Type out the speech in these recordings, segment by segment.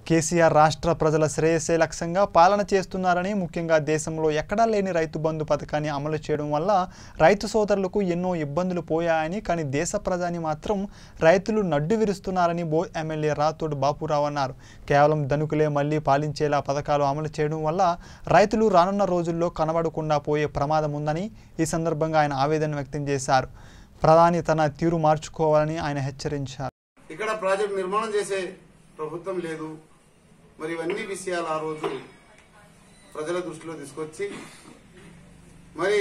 కేసీఆర్ రాష్ట్ర ప్రజల శ్రేయస్సే లక్ష్యంగా పాలన చేస్తున్నారని, ముఖ్యంగా దేశంలో ఎక్కడా లేని రైతు బంధు పథకాన్ని అమలు చేయడం వల్ల రైతు సోదరులకు ఎన్నో ఇబ్బందులు పోయాయని, కానీ దేశ ప్రజాని మాత్రం రైతులు నడ్డు విరుస్తున్నారని బోయ్ ఎమ్మెల్యే రాథోడ్ బాపురావు అన్నారు. కేవలం ధనికులే మళ్లీ పాలించేలా పథకాలు అమలు చేయడం వల్ల రైతులు రానున్న రోజుల్లో కనబడకుండా పోయే ప్రమాదం ఉందని ఈ సందర్భంగా ఆయన ఆవేదన వ్యక్తం చేశారు. ప్రధాని తన తీరు మార్చుకోవాలని ఆయన హెచ్చరించారు. ఇక్కడ ప్రాజెక్ట్ నిర్మాణం చేసే ప్రభుత్వం లేదు. మరి ఇవన్నీ విషయాలు ఆ రోజు ప్రజల దృష్టిలో తీసుకొచ్చి, మరి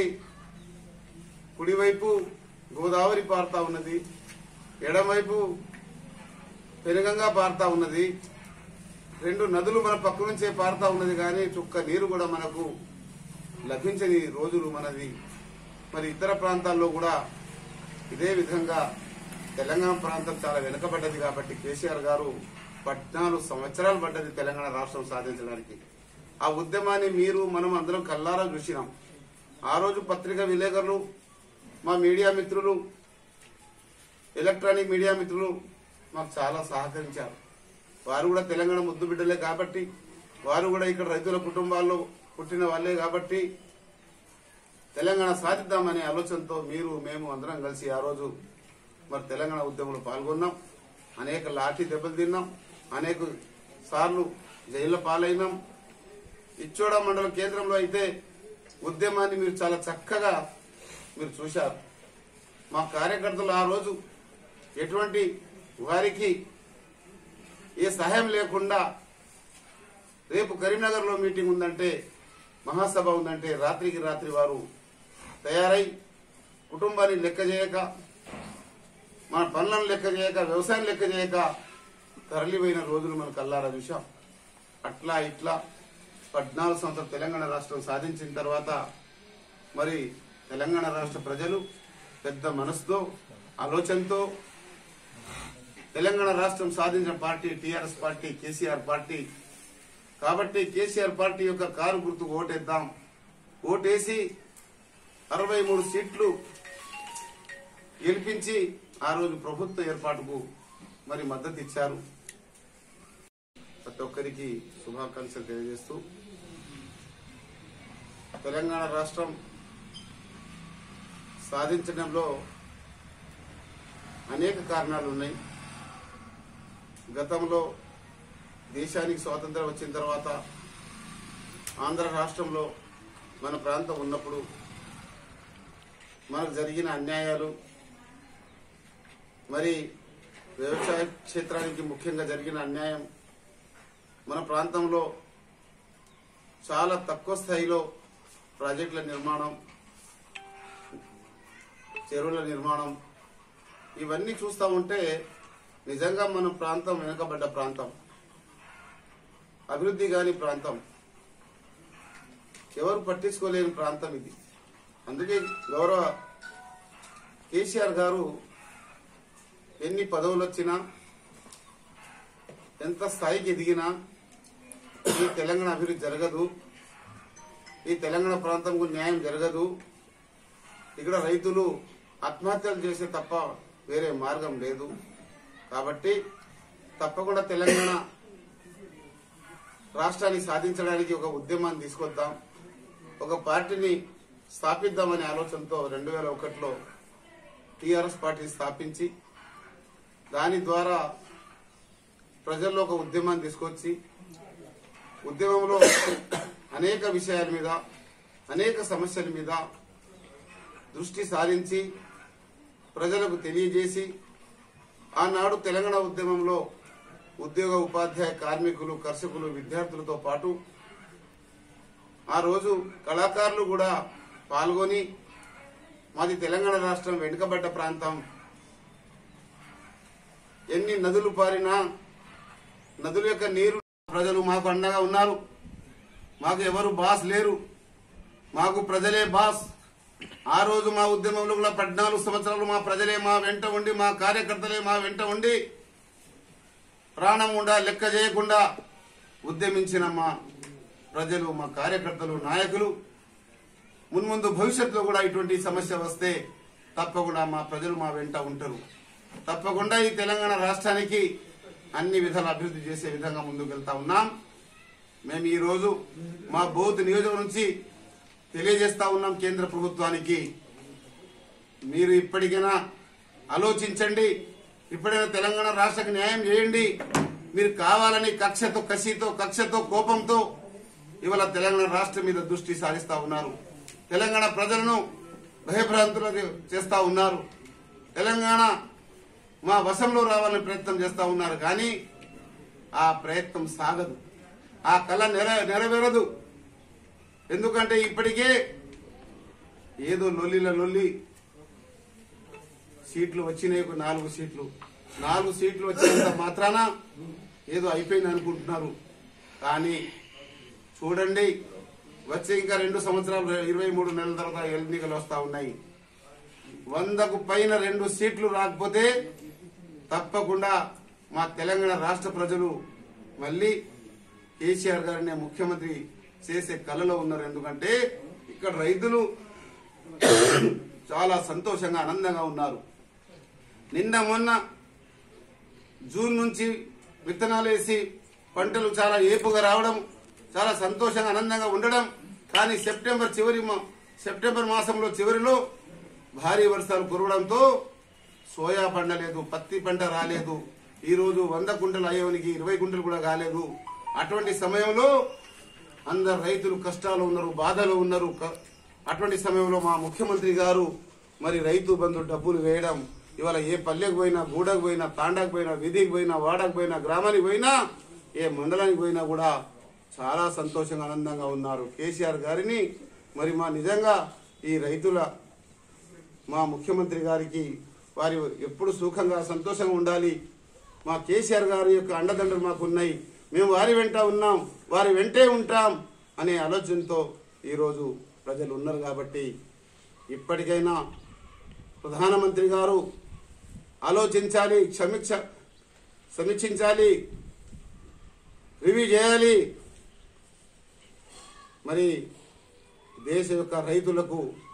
కుడివైపు గోదావరి పారుతా ఉన్నది, ఎడమవైపు పెనుగంగా పారుతా ఉన్నది, రెండు నదులు మన పక్క నుంచే పారుతా ఉన్నది, కానీ చుక్క నీరు కూడా మనకు లభించని రోజులు మనది. మరి ఇతర ప్రాంతాల్లో కూడా ఇదే విధంగా తెలంగాణ ప్రాంతం చాలా వెనుకబడ్డది. కాబట్టి కేసీఆర్ గారు 14 సంవత్సరాలు పడ్డది తెలంగాణ రాష్ట్రం సాధించడానికి. ఆ ఉద్యమాన్ని మీరు మనం అందరం కల్లారా చూసినాం. ఆ రోజు పత్రికా విలేకరులు, మా మీడియా మిత్రులు, ఎలక్ట్రానిక్ మీడియా మిత్రులు మాకు చాలా సహకరించారు. వారు కూడా తెలంగాణ ముద్దు బిడ్డలే కాబట్టి, వారు కూడా ఇక్కడ రైతుల కుటుంబాల్లో పుట్టిన వాళ్లే కాబట్టి తెలంగాణ సాధిద్దామనే ఆలోచనతో మీరు మేము అందరం కలిసి ఆ రోజు మరి తెలంగాణ ఉద్యమంలో పాల్గొన్నాం. అనేక లాఠీ దెబ్బలు తిన్నాం, అనేక సార్లు జైళ్ల పాలైనాం. ఇచ్చోడ మండల కేంద్రంలో అయితే ఉద్యమాన్ని మీరు చాలా చక్కగా మీరు చూశారు. మా కార్యకర్తలు ఆ రోజు ఎటువంటి వారికి ఏ సహాయం లేకుండా, రేపు కరీంనగర్లో మీటింగ్ ఉందంటే, మహాసభ ఉందంటే రాత్రికి రాత్రి వారు తయారై కుటుంబాన్ని లెక్క చేయక, మన పనులను లెక్క చేయక, వ్యవసాయం లెక్క చేయక తరలిపోయిన రోజులు మనం కల్లారా చూశాం. అట్లా ఇట్లా 14 సంవత్సరాలు తెలంగాణ రాష్ట్రం సాధించిన తర్వాత మరి తెలంగాణ రాష్ట్ర ప్రజలు పెద్ద మనసుతో, ఆలోచనతో తెలంగాణ రాష్ట్రం సాధించిన party TRS party, KCR party. కాబట్టి కేసీఆర్ పార్టీ యొక్క కారు గుర్తుకు ఓటేద్దాం. ఓటేసి 63 సీట్లు గెలిపించి ఆ రోజు ప్రభుత్వ ఏర్పాటుకు మరి మద్దతు ఇచ్చారు. ప్రతి ఒక్కరికి శుభాకాంక్షలు తెలియజేస్తూ, తెలంగాణ రాష్ట్రం సాధించడంలో అనేక కారణాలు ఉన్నాయి. గతంలో దేశానికి స్వాతంత్రం వచ్చిన తర్వాత ఆంధ్ర రాష్ట్రంలో మన ప్రాంతం ఉన్నప్పుడు మనకు జరిగిన అన్యాయాలు, మరి వ్యవసాయ క్షేత్రానికి ముఖ్యంగా జరిగిన అన్యాయం, మన ప్రాంతంలో చాలా తక్కువ స్థాయిలో ప్రాజెక్టుల నిర్మాణం, చెరువుల నిర్మాణం, ఇవన్నీ చూస్తూ ఉంటే నిజంగా మన ప్రాంతం వెనుకబడ్డ ప్రాంతం, అభివృద్ధి కాని ప్రాంతం, ఎవరు పట్టించుకోలేని ప్రాంతం ఇది. అందుకే గౌరవ కేసీఆర్ గారు ఎన్ని పదవులు వచ్చినా, ఎంత స్థాయికి ఎదిగినా ఈ తెలంగాణ అభివృద్ధి జరగదు, ఈ తెలంగాణ ప్రాంతంకు న్యాయం జరగదు, ఇక్కడ రైతులు ఆత్మహత్యలు చేసే తప్ప వేరే మార్గం లేదు. కాబట్టి తప్పకుండా తెలంగాణ రాష్ట్రాన్ని సాధించడానికి ఒక ఉద్యమాన్ని తీసుకొద్దాం, ఒక పార్టీని స్థాపిద్దామనే ఆలోచనతో 2001లో టీఆర్ఎస్ పార్టీని స్థాపించి, దాని ద్వారా ప్రజల్లో ఒక ఉద్యమాన్ని తీసుకొచ్చి, ఉద్యమంలో అనేక విషయాల మీద, అనేక సమస్యల మీద దృష్టి సారించి ప్రజలకు తెలియజేసి, ఆనాడు తెలంగాణ ఉద్యమంలో ఉద్యోగ, ఉపాధ్యాయ, కార్మికులు, కర్షకులు, విద్యార్థులతో పాటు ఆ రోజు కళాకారులు కూడా పాల్గొని, మాది తెలంగాణ రాష్ట్రం వెనుకబడ్డ ప్రాంతం, ఎన్ని నదులు పారినా నదుల యొక్క నీరు, ప్రజలు మాకు అండగా ఉన్నారు, మాకు ఎవరు బాస్ లేరు, మాకు ప్రజలే బాస్. ఆ రోజు మా ఉద్యమంలో కూడా 14 సంవత్సరాలు మా ప్రజలే మా వెంట ఉండి, మా కార్యకర్తలే మా వెంట ఉండి, ప్రాణం ఉండా లెక్క చేయకుండా ఉద్యమించిన మా ప్రజలు, మా కార్యకర్తలు, నాయకులు మున్ముందు భవిష్యత్తులో కూడా ఇటువంటి సమస్య వస్తే తప్పకుండా మా ప్రజలు మా వెంట ఉంటారు. తప్పకుండా ఈ తెలంగాణ రాష్ట్రానికి అన్ని విధాల అభివృద్ధి చేసే విధంగా ముందుకు వెళ్తా ఉన్నాం. మేము ఈ రోజు మా బోధ్ నియోజకవర్గం నుంచి తెలియజేస్తా ఉన్నాం కేంద్ర ప్రభుత్వానికి, మీరు ఇప్పటికైనా ఆలోచించండి, ఇప్పుడైనా తెలంగాణ రాష్ట్రానికి న్యాయం చేయండి. మీరు కావాలని కక్షతో కోపంతో ఇవాళ తెలంగాణ రాష్ట్రం మీద దృష్టి సారిస్తా ఉన్నారు. తెలంగాణ ప్రజలను భయభ్రాంతులకు చేస్తా ఉన్నారు. తెలంగాణ మా వశంలో రావాలని ప్రయత్నం చేస్తా ఉన్నారు. కానీ ఆ ప్రయత్నం సాగదు, ఆ కళ నెరవేరదు. ఎందుకంటే ఇప్పటికే ఏదో లొల్లి సీట్లు వచ్చినాయి, 4 సీట్లు వచ్చినంత మాత్రాన ఏదో అయిపోయింది అనుకుంటున్నారు. కానీ చూడండి, వచ్చే ఇంకా 2 సంవత్సరాలు 23 నెలల తర్వాత ఎన్నికలు వస్తా ఉన్నాయి. 100కు పైన 2 సీట్లు రాకపోతే తప్పకుండా మా తెలంగాణ రాష్ట్ర ప్రజలు మళ్ళీ కేసీఆర్ గారిని ముఖ్యమంత్రి చేసే కలలో ఉన్నారు. ఎందుకంటే ఇక్కడ రైతులు చాలా సంతోషంగా ఆనందంగా ఉన్నారు. నిన్న మొన్న జూన్ నుంచి విత్తనాలు వేసి పంటలు చాలా ఏపుగా రావడం, చాలా సంతోషంగా ఆనందంగా ఉండడం. కానీ సెప్టెంబర్ మాసంలో చివరిలో భారీ వర్షాలు కురవడంతో సోయా పండలేదు, పత్తి పంట రాలేదు. ఈ రోజు 100 కుంటలు అయ్యేవానికి 20 కుంటలు కూడా కాలేదు. అటువంటి సమయంలో అందరు రైతులు కష్టాలు ఉన్నారు, బాధలు ఉన్నారు. అటువంటి సమయంలో మా ముఖ్యమంత్రి గారు మరి రైతు బంధు డబ్బులు వేయడం, ఇవాళ ఏ పల్లెకు పోయినా, గూడకు పోయినా, తాండాకు పోయినా, వీధికి పోయినా, వాడకు పోయినా, గ్రామానికి పోయినా, ఏ మండలానికి పోయినా కూడా చాలా సంతోషంగా ఆనందంగా ఉన్నారు. కేసీఆర్ గారిని మరి మా నిజంగా ఈ రైతుల మా ముఖ్యమంత్రి గారికి వారి ఎప్పుడు సుఖంగా సంతోషంగా ఉండాలి. మా కేసీఆర్ గారి యొక్క అండదండలు మాకు ఉన్నాయి, మేము వారి వెంట ఉన్నాం, వారి వెంటే ఉంటాం అనే ఆలోచనతో ఈరోజు ప్రజలు ఉన్నారు. కాబట్టి ఇప్పటికైనా ప్రధానమంత్రి గారు ఆలోచించాలి, సమీక్షించాలి, రివ్యూ చేయాలి. మరి దేశ యొక్క రైతులకు